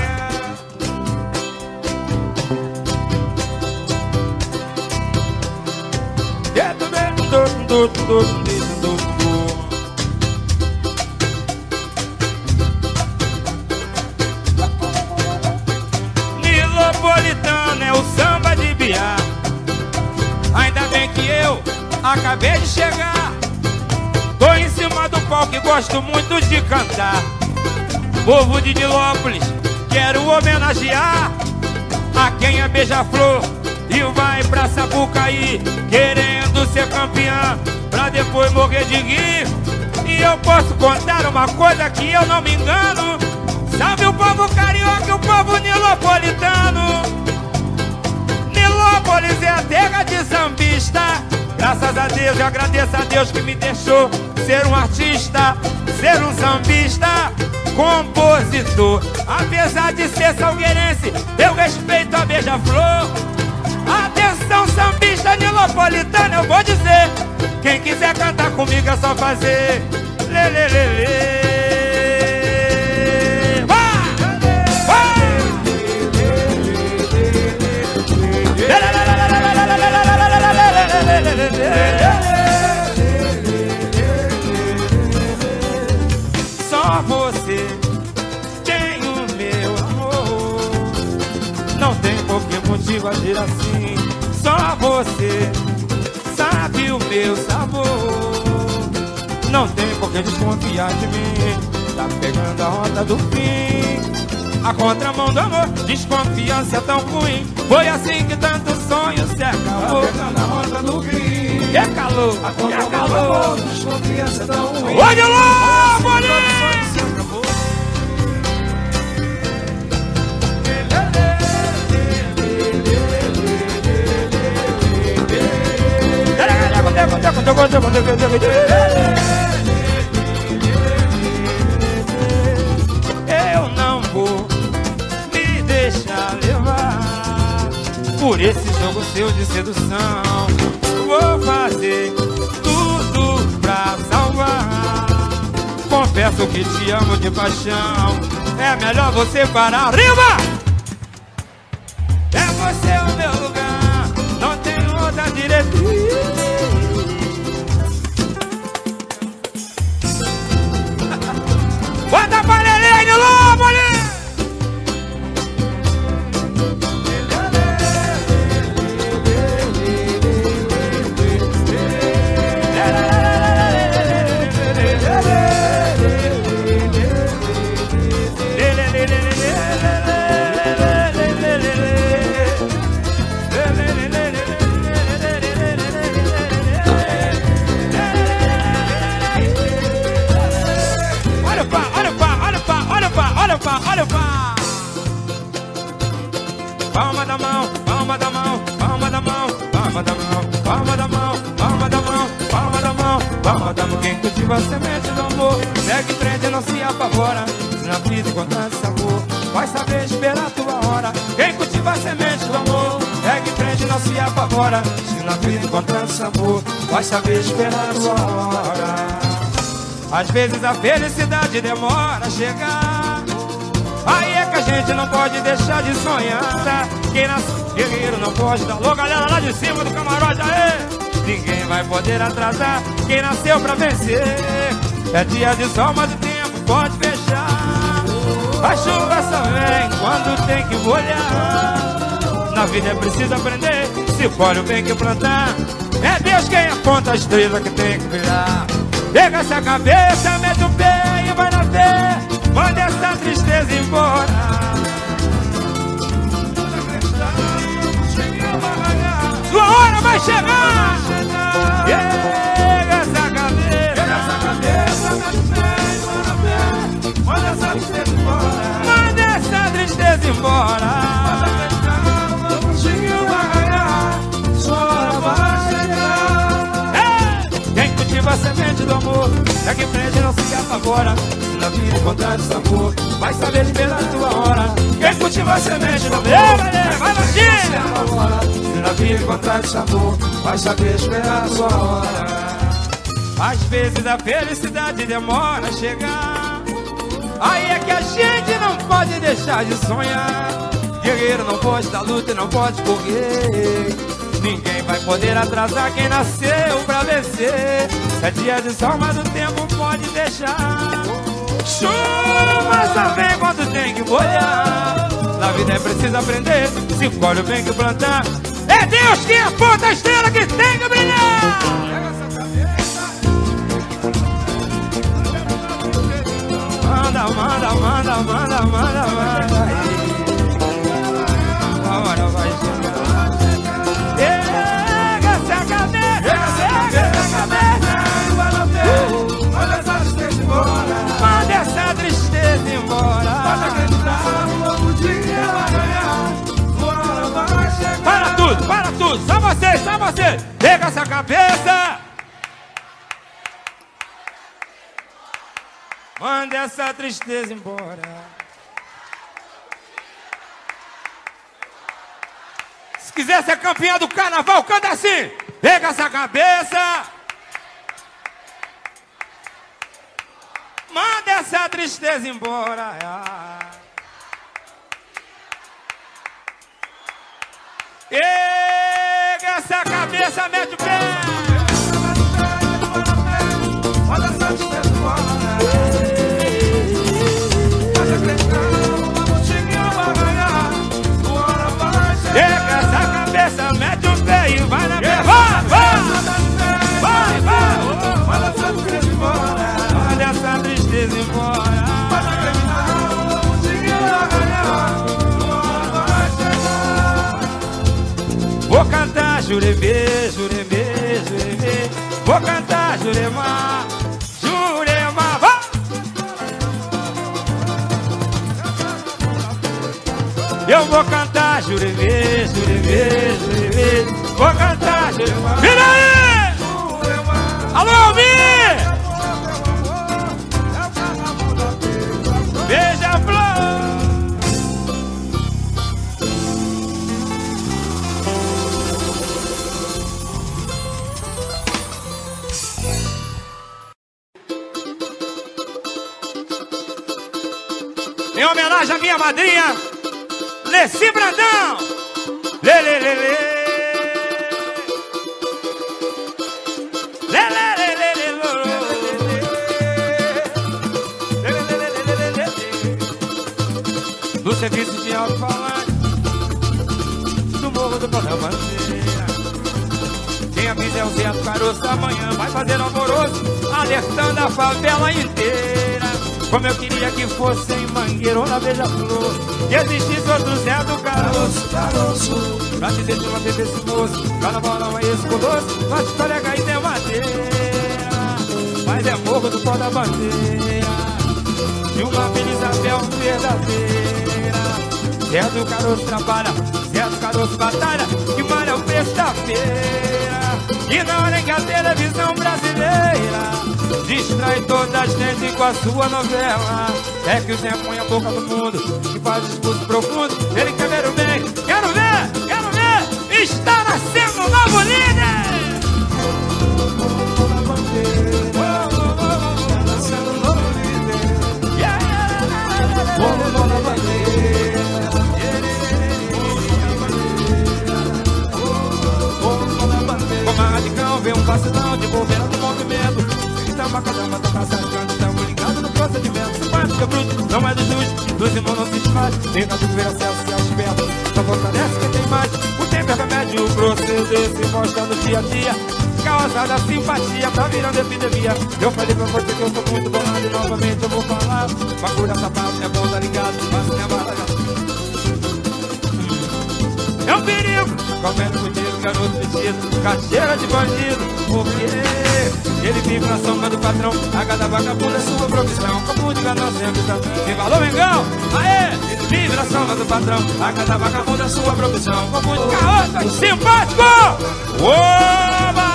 Nilopolitano é o samba de Biá. Ainda bem que eu acabei de chegar. Tô em cima do palco e gosto muito de cantar. Povo de Nilópolis, quero homenagear a quem é beija-flor e vai pra Sapucaí, querendo ser campeã, pra depois morrer de rir. E eu posso contar uma coisa que eu não me engano: salve o povo carioca e o povo nilopolitano. Nilópolis é a terra de sambista. Graças a Deus, eu agradeço a Deus que me deixou ser um artista, ser um sambista, compositor. Apesar de ser salgueirense, eu respeito a beija-flor. Atenção, sambista nilopolitano, eu vou dizer: quem quiser cantar comigo é só fazer lê, lê, lê, lê. Só você tem o meu amor, não tem qualquer motivo a agir assim. Só você sabe o meu sabor, não tem por que desconfiar de mim. Tá pegando a rota do fim, a contramão do amor. Desconfiança é tão ruim, foi assim que tanto sonho se acabou. Tá pegando a rota do fim, que calor, a que contramão do calor. amor. Desconfiança é tão ruim, olha lá, bolinha! Eu não vou me deixar levar por esse jogo seu de sedução. Vou fazer tudo pra salvar. Confesso que te amo de paixão. É melhor você parar. Arriba! É você o meu lugar, não tem outra diretriz. Bota pra Lelê de Lobo ali! Olha o pá! Palma da mão, palma da mão, palma da mão, palma da mão, palma da mão, palma da mão, palma da mão, palma da mão. Quem cultiva a semente do amor, segue em frente e não se apavora. Na vida encontrar sabor, vai saber esperar a tua hora. Quem cultiva a semente do amor, pega em frente e não se apavora. Se na vida encontrar sabor, vai saber esperar a tua hora. Às vezes a felicidade demora a chegar, aí é que a gente não pode deixar de sonhar. Quem nasce guerreiro não pode dar louco. Galera lá de cima do camarote, aê! Ninguém vai poder atrasar quem nasceu pra vencer. É dia de sol, mas o tempo pode fechar. A chuva só vem quando tem que molhar. Na vida é preciso aprender, se colhe o bem que plantar. É Deus quem aponta a estrela que tem que brilhar. Pega essa cabeça, mete o pé e vai na fé. Manda essa tristeza embora. Sua hora vai chegar. Pega essa cabeça, pega essa cabeça, mete o pé e vai na fé. Manda essa tristeza embora. Manda essa tristeza embora. Conseguiu ganhar. Sua hora vai chegar. Quem cultiva a semente do amor, daqui em frente não se apavora. Se na vida encontrar sabor, vai saber esperar a tua hora. Quem cultiva a semente do amor, vai baixinha. Se na vida encontrar sabor, vai saber esperar a tua hora. Às vezes a felicidade demora a chegar, aí é que a gente não pode deixar de sonhar. Guerreiro não pode dar luta e não pode correr. Ninguém vai poder atrasar quem nasceu pra vencer. É dia de sol, mas o tempo pode deixar. Chuva só vem quando tem que molhar. Na vida é preciso aprender, se colhe o bem que plantar. É Deus que aponta a estrela que tem que brilhar. Pega essa cabeça. Manda, manda, manda, manda, manda, manda. A hora vai chegar. Pega essa cabeça, pega essa cabeça. Manda essa tristeza embora. Manda essa tristeza embora. Pode acreditar, um novo dia vai ganhar. Uma hora vai chegar. Para tudo, para tudo, só vocês, só vocês. Pega essa cabeça. Manda essa tristeza embora. Se quiser ser campeã do carnaval, canta assim. Pega essa cabeça. Manda essa tristeza embora. Pega essa cabeça, mete o pé. Manda essa tristeza embora. Pode acreditar, vamos chegar a ganhar. Uma hora vai chegar. Pega essa cabeça, mete o pé e vai na pé. Vai, vai, vai, vai. Manda essa tristeza embora. Manda essa tristeza embora. Pode acreditar, vamos chegar a ganhar. Uma hora vai chegar. Vou cantar juremê, juremê, juremê. Vou cantar jurema, jurema, vai! Eu vou cantar juremê, juremê, juremê. Vou cantar jurema. Vira aí! Alô, Almir! Beija-flor! Em homenagem à minha madrinha, Leci Brandão. Lê, lê, lê, lê. Lê, lê, lê, lê, lê, lê, lê. Do serviço de alto-falante do morro do Pão da Bandeira. Quem avisa é o Zé do Caroço. Amanhã vai fazer alvoroço, alertando a favela inteira. Como eu queria que fosse em Mangueira ou na Beija-Flor, que existisse outro Zé do Caroço, Caroço, pra dizer de uma vez esse moço, carnaval não é esse colosso, nossa história é cair de madeira, mas é morro do Pão da Bandeira, de uma Vila Isabel verdadeira. Zé do Caroço trabalha, Zé do Caroço batalha, que malha o preço da feira, e não é nem que a televisão brasileira distrai toda a gente com a sua novela. É que o Zé põe a boca do mundo e faz discurso profundo. Ele quer ver o bem, quero ver, quero ver. Está nascendo um novo líder. Como a radical vê um vacilão de bobeira no movimento. Samba, caramba, tá passando, estamos ligados no procedimento. Simpática, bruto, não é do justo. Dois irmãos não se desfaz. Tem na dúvida, acesso, se acha esperto. Só fortalece quem tem mais. O tempo é remédio, o proceder se mostra no dia a dia. Causada simpatia, tá virando epidemia. Eu falei pra você que eu sou muito bolado e novamente eu vou falar. Bagulho sapato, é bom, tá ligado? Mas não é barato. É um perigo, comendo contigo, garoto vestido, cacheira de bandido. Porque ele vive na sombra do patrão. A cada vagabunda é sua profissão. Como diga nós sempre tá. Se valor, Mengão, aê! Ele vive na sombra do patrão. A cada vagabunda é sua profissão. Como diga outro, simpático! Oba!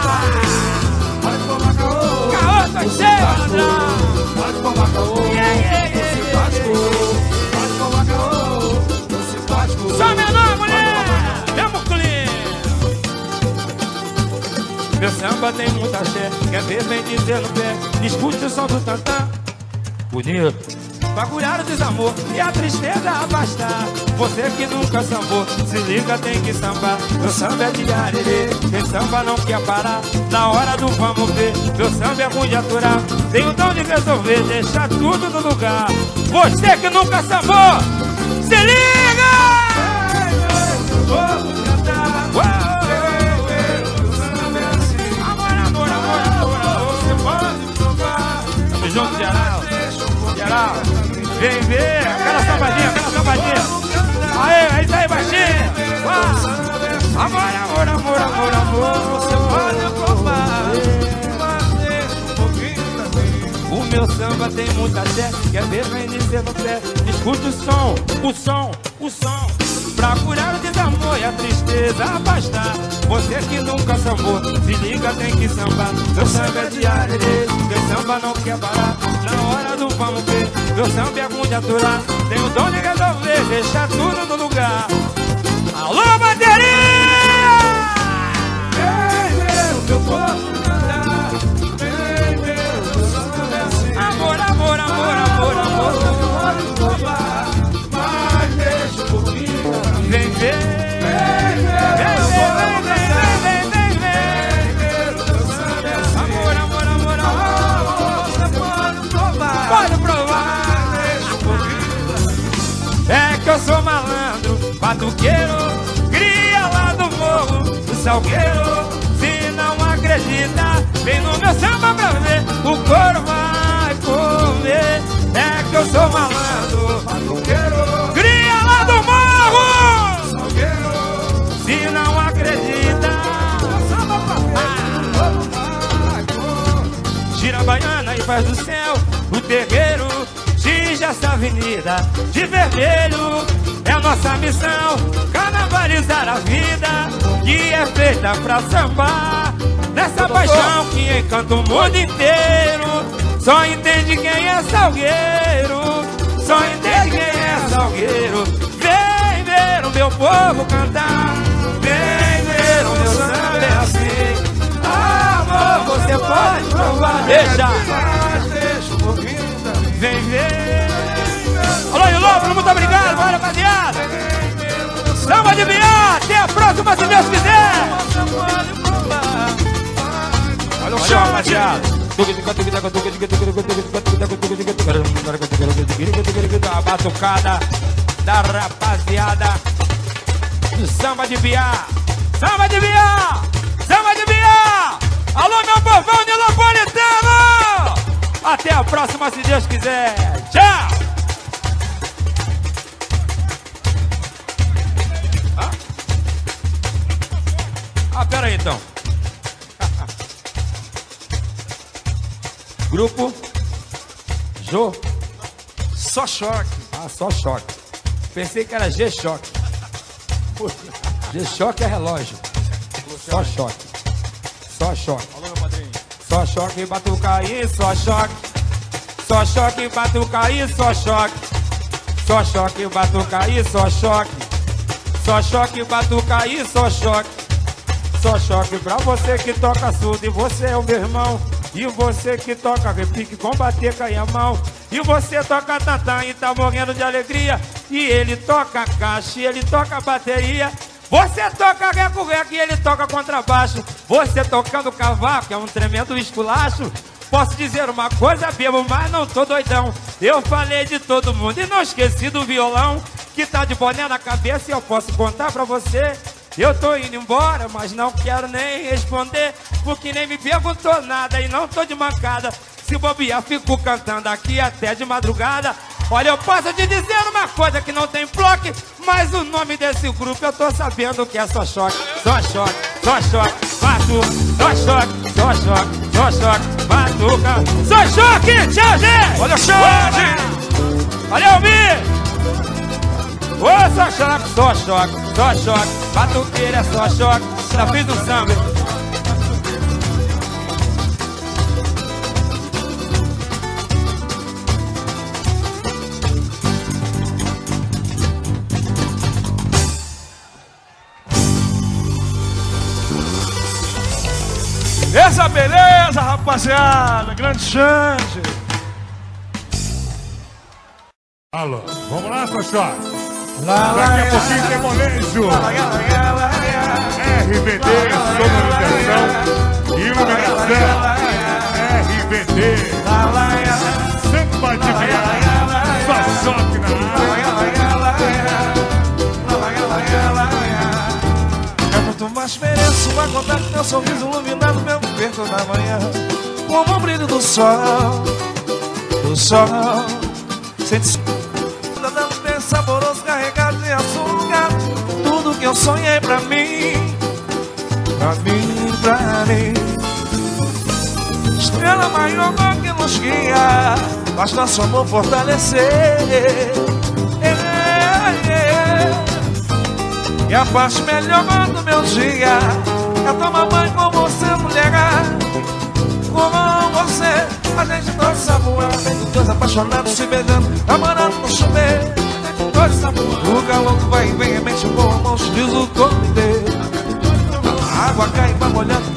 Caô, tá cheio, ladrão! Pode tomar caô, simpático! Pode tomar caô, simpático! Só menor, mulher! Meu samba tem muita fé, quer ver, vem dizer no pé. Escute o som do tantã, bonito. Pra curar o desamor e a tristeza afastar. Você que nunca sambou, se liga, tem que sambar. Meu samba é de arerê, quem samba não quer parar. Na hora do vamos ver, meu samba é bom de aturar. Tem o dom de resolver, deixar tudo no lugar. Você que nunca sambou, se liga! Vamos cantar, uau! Junto, geral, geral, vem ver, aquela sambadinha, aquela sambadinha. Aê, aí tá aí, baixinho. Amor, amor, amor, amor, amor, você pode provar. O meu samba tem muita fé, quer ver, vem dizer no pé. Escute o som, o som, o som. Pra curar o desamor e a tristeza afastar. Você que nunca sambou, se liga, tem que sambar. Meu samba é de arerê, meu samba não quer parar. Na hora do vamos ver, meu samba é bom de aturar. Tem o dom de resolver, deixar tudo no lugar. Alô, bateria! Vem ver o meu povo cantar. Vem ver o meu samba é assim. Amor, amor, amor, amor, amor, amor. Mas deixa um pouquinho. Vem ver, vem ver, vem ver, vem ver, vem ver. Amor, amor, amor, amor. Você pode provar, pode provar. É que eu sou malandro, batuqueiro, cria lá do morro, do salgueiro. Se não acredita, vem no meu samba pra ver, o couro vai comer. É que eu sou malandro, batuqueiro, cria lá do morro. Se não acredita, gira a baiana e faz do céu o terreiro. Ginja essa avenida de vermelho. É a nossa missão, carnavalizar a vida, que é feita pra sambar. Nessa paixão que encanta o mundo inteiro. Só entende quem é salgueiro. Só entende quem é salgueiro. Vem ver o meu povo cantar. Vem ver o meu samba é assim. Amor, você pode provar. Deixa, deixa um pouquinho. Vem ver. Alô, Ilô, muito obrigado, bora, rapaziada. Samba de Biá, até a próxima, se Deus quiser. Olha o chão, rapaziada. A batucada da rapaziada do Samba de Biá. Samba de Biá! Samba de Biá! Alô, meu povão de Napolitano! Até a próxima, se Deus quiser. Tchau! Ah, ah pera aí então. Grupo Jô. Só choque. Ah, só choque. Pensei que era G-Choque. G-Choque é relógio. Só choque. Só choque. Alô, meu padrinho. Só Só choque, batucaí, só choque. Só choque, batucaí, só choque. Só choque, batucaí, só choque. Só choque, batucaí, só choque. Só choque pra você que toca surdo. E você é o meu irmão. E você que toca repique com bater cai a mão. E você toca tantã e tá morrendo de alegria. E ele toca caixa e ele toca bateria. Você toca reco-reco e ele toca contrabaixo. Você tocando cavaco é um tremendo esculacho. Posso dizer uma coisa, bebo, mas não tô doidão. Eu falei de todo mundo e não esqueci do violão, que tá de boné na cabeça e eu posso contar pra você. Eu tô indo embora, mas não quero nem responder, porque nem me perguntou nada e não tô de mancada. Se bobear, fico cantando aqui até de madrugada. Olha, eu posso te dizer uma coisa que não tem bloco, mas o nome desse grupo eu tô sabendo que é Só Choque. Só choque, só choque, batuca. Só choque, só choque, só choque, batuca. Só choque, tchau, gente! Olha o choque! Olha o Mi! Ô, só choque, só choque, só choque, batuqueira é só choque. Já fiz um samba. Essa beleza, rapaziada, grande chance. Alô, vamos lá, Só Choque. Daqui a pouquinho tem molejo. R B D, sonorização, iluminação. R B D, samba de viagem, Só Choque na área. É muito mais mereço uma contar com teu sorriso iluminado meu perto da manhã, como o brilho do sol, do sol. Sente dando bem saboroso, carregado de açúcar. Tudo que eu sonhei pra mim, pra mim, pra mim. Estrela maior que nos guia, faz nosso amor fortalecer. É, é. E a parte melhor do meu dia é tomar banho com você, mulher. Com você, a gente dança voar, feito dois apaixonados se beijando, namorando no chuveiro. A gente dança voar. O calor que vai e vem, é mente boa, mãos diz o corpo inteiro. A água cai e vai molhando.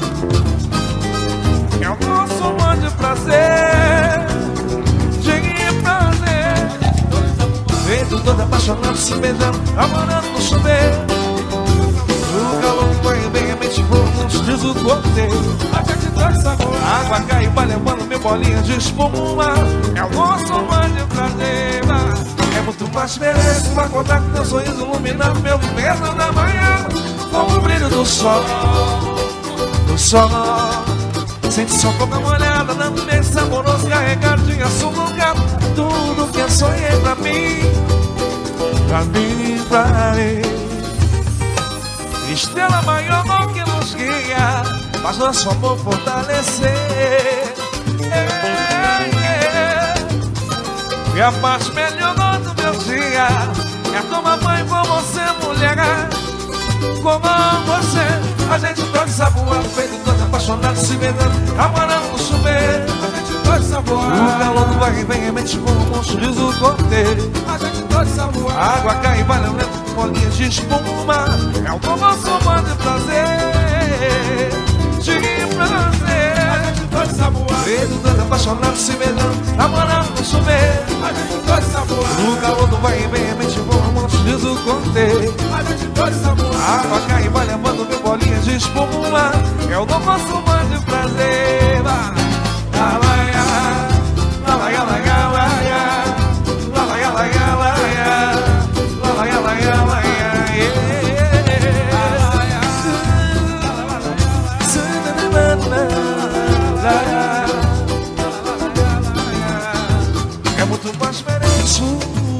É o nosso amor de prazer, de prazer. Feito dois apaixonados se beijando, namorando no chuveiro. O calor que vai e vem, é mente boa, mãos diz o corpo inteiro. A gente dança voar. A água cai e vai levando meu bolinha de espuma. É o nosso amor de prazer. É muito mais feliz uma contar com teu sorriso iluminando meu viver na manhã, como o brilho do sol, do sol. Sente só pouca molhada, dando bem saboroso, carregado de açúcar. Tudo que eu sonhei pra mim, pra mim, pra mim. Estrela maior que nos guia, faz nosso amor fortalecer. É, é. E a parte melhor do meu dia é tomar banho com você, mulher. Como você, a gente dança voar, feito dois apaixonados se beijando, namorando no chuveiro. A gente dança voar. O calor do vai e vem, é mente como um sorriso corteiro. A gente dança voar. A água cai e vai levando bolinhas de espuma. É o nosso amor de prazer, de prazer. A gente dança voar. Feito dois apaixonados se beijando, namorando no chuveiro. A gente dança voar. O calor do vai e vem, é mente como um sorriso corteiro. A gente dança voar. A água cai e vai levando meu bolinhas de espuma. É o nosso amor de prazer. La la ya, la la ya, la ya, la ya, la la ya, la ya, la ya, la la ya, la ya, la ya. É muito mais mereço.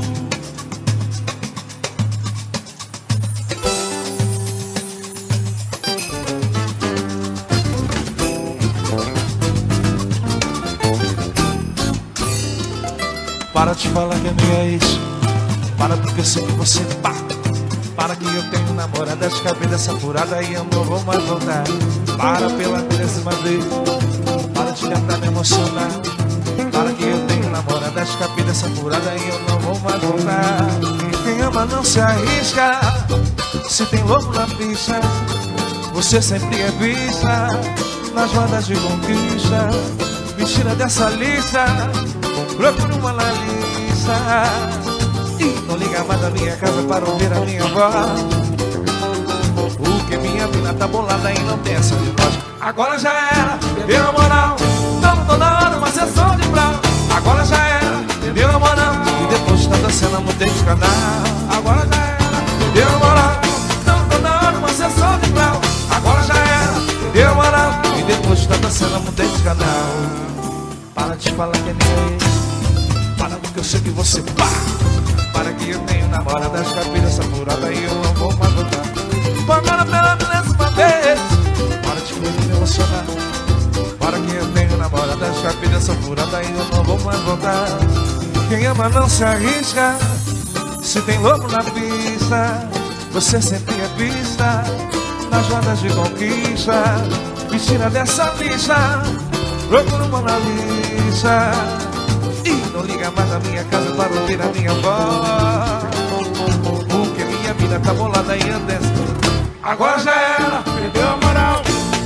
Para de falar que é minha ex. Para porque eu sei que você pá. Para que eu tenho namorada de cabelo essa furada e eu não vou mais voltar. Para pela décima vez. Para de tentar me emocionar. Para que eu tenho namorada escapida, essa furada e eu não vou mais voltar. Quem ama não se arrisca. Se tem louco na pista, você sempre é vista nas rodas de conquista. Me tira dessa lista, procura uma na lista. E não liga mais da minha casa para ouvir a minha voz. Porque minha vida tá bolada e não tem essa de nós. Agora já era, perdeu a moral. Tamo toda hora uma sessão de brau. Agora já era, perdeu a moral. E depois tá dançando, mudei de canal. Agora já era, perdeu a moral. Tamo toda hora uma sessão de brau. Agora já era, perdeu a moral. E depois tá dançando, mudei de canal. Para de falar que é ninguém. Para porque eu sei que você pá. Para que eu tenho namorada, escapida, essa furada e eu não vou mais voltar. Agora pela milésima vez, para de me emocionar. Para que eu tenho namorada, escapida, essa furada e eu não vou mais voltar. Quem ama não se arrisca. Se tem louco na pista, você sempre é vista nas rodas de conquista. Me tira dessa lista, procura uma na lista. E não liga mais na minha casa para ouvir a minha voz. Porque minha vida tá bolada e andando. Agora já era, perdeu a moral.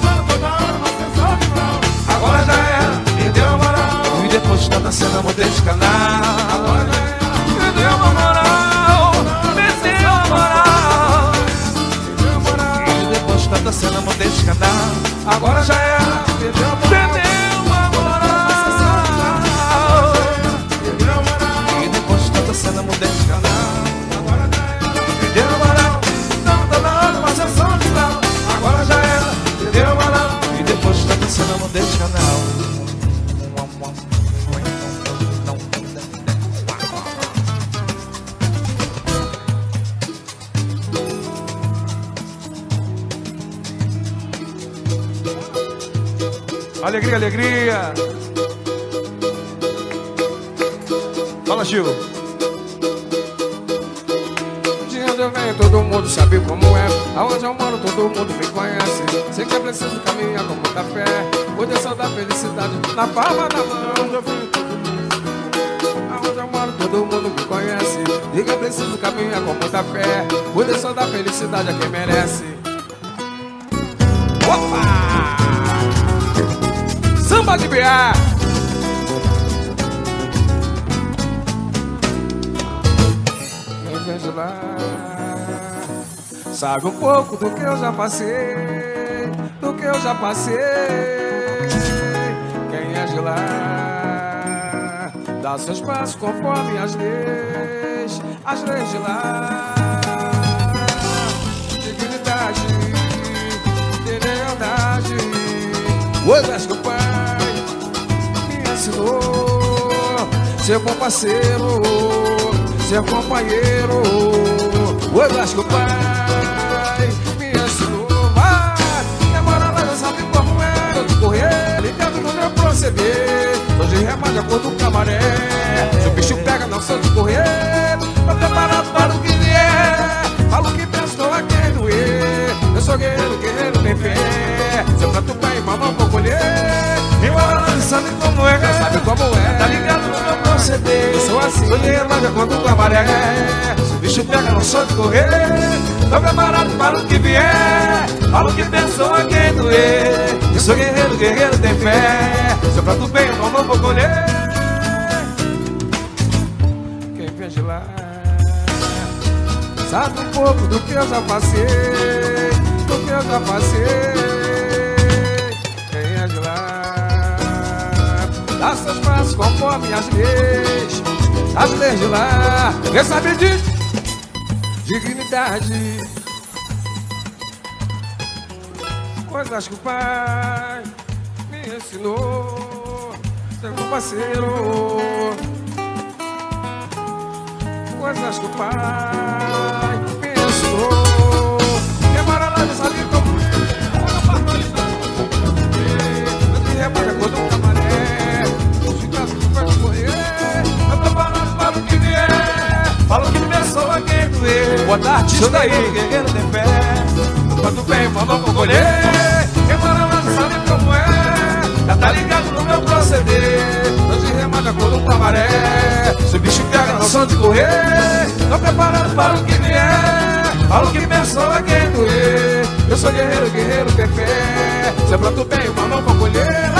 Agora já era, perdeu a moral. E depois tá dançando, mudei de canal. Agora já era, perdeu a moral. Perdeu a moral. Perdeu a moral. E depois tá dançando, mudei de canal. Agora já era, perdeu a moral. Cena mudei de canal. Agora já era, perdeu a moral. Não tá na hora, uma sessão de brau. Agora já era, perdeu a moral. E depois tá dançando, mudei de canal. Alegria, alegria. Fala, Gil. Eu venho, todo mundo sabe como é. Aonde eu moro, todo mundo me conhece. Sei que é preciso caminhar com muita fé. Proteção da felicidade na palma da mão. Eu venho, todo mundo. Aonde eu moro, todo mundo me conhece. Sei que é preciso caminhar com muita fé. Proteção da felicidade a quem merece. Opa! Samba de B A. Quem vem de lá sabe um pouco do que eu já passei, do que eu já passei. Quem é de lá dá seus passos conforme as leis, as leis de lá. Dignidade, de lealdade, coisas que o pai me ensinou. Ser bom parceiro, ser companheiro, coisas que o pai me ensinou. Mas demora, mas não sabe como é. Tô de correr, ligado no meu proceder. Tô de remar de acordo com a maré. Se o bicho pega, não sou de correr. Tô preparado para o que vier. Falo que penso, tô a quem doer. Eu sou guerreiro, guerreiro tem fé. Se eu planto bem, mas não vou colher. Embora não sabe como é, sabe como é. Tá ligado no meu proceder. Eu sou assim, tô de remar de acordo com a maré. Se o bicho pega, não sou de correr. Tô preparado para o que vier. Falo que pensou a quem doer. Eu sou guerreiro, guerreiro tem fé. Se eu planto bem, eu não vou colher. Quem vem de lá sabe um pouco do que eu já passei, do que eu já passei. Quem é de lá dá seus passos conforme as leis, as leis de lá. Quem sabe disso? Dignidade, coisas que o pai me ensinou. Ser um parceiro, coisas que o pai me ensinou. Quem mora lá não sabe como é. Eu te reparo quando um camaré. De casa que vai correr. Eu tô parado para o que vier. Falo que pensou a quem doer. Boa tarde, isso daí, guerreiro tem fé. Quando bem, mandou por colher. Quem mora lá não sabe como é. Já tá ligado no meu proceder. Hoje remada quando pra maré. Se o bicho pega não som de correr. Tô preparado para o que vier. Falo que pensou a quem doer. Eu sou guerreiro, guerreiro, que é fé. Se eu planto bem, uma mão pra colher.